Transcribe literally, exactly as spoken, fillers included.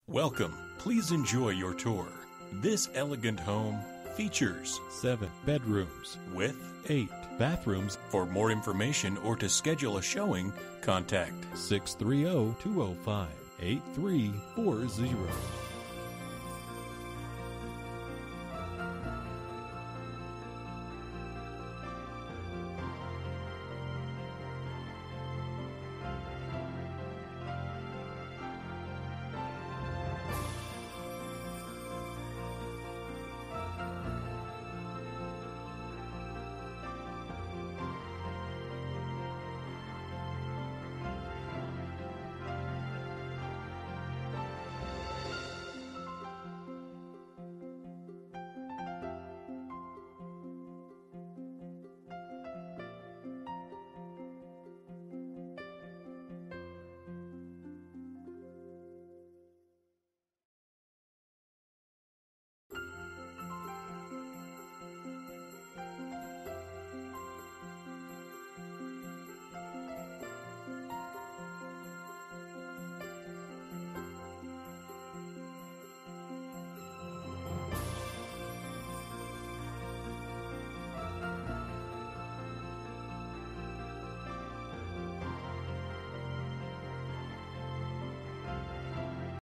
Welcome. Please enjoy your tour. This elegant home features seven bedrooms with eight bathrooms. For more information or to schedule a showing, contact six three zero, two zero five, eight three four zero.